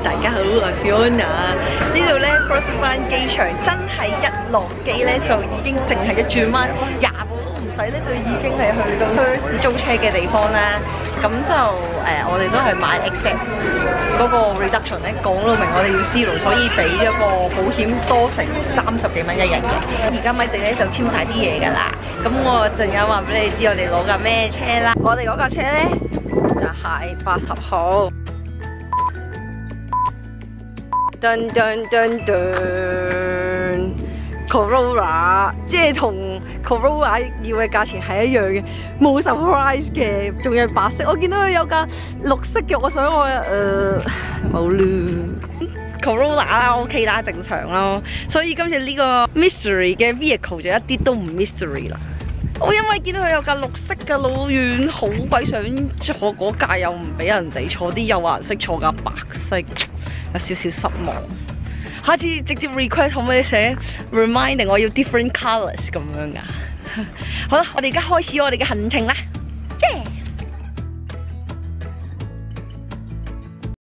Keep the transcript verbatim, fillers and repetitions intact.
大家好，我係 Fiona。呢度咧 Perth 灣機場真係一落機咧就已經淨係一轉彎，廿步都唔使咧就已經係去到 Perth 租車嘅地方啦。咁就誒、呃，我哋都係買 Excess 嗰個 reduction 咧，講到明我哋要 zero， 所以俾一個保險多成三十幾蚊一日嘅。而家咪直咧就簽晒啲嘢㗎啦。咁我陣間話俾你知我哋攞架咩車啦。我哋嗰架車咧就係八十號。噔噔噔噔 Corolla 即係同 Corolla 要嘅價錢係一樣嘅，冇 surprise 嘅，仲有白色。我見到佢有架綠色嘅，我想我誒冇啦。Corolla 啦 OK 啦，正常咯。所以今次呢個 mystery 嘅 vehicle 就一啲都唔 mystery 啦。我因為見到佢有架綠色嘅老遠，好鬼想坐嗰架，又唔俾人哋坐啲有顏色，坐架白色。有少少失望，下次直接 request 可唔可以寫 reminding 我要 different colours 咁樣噶？好啦，我哋而家開始我哋嘅行程啦，耶！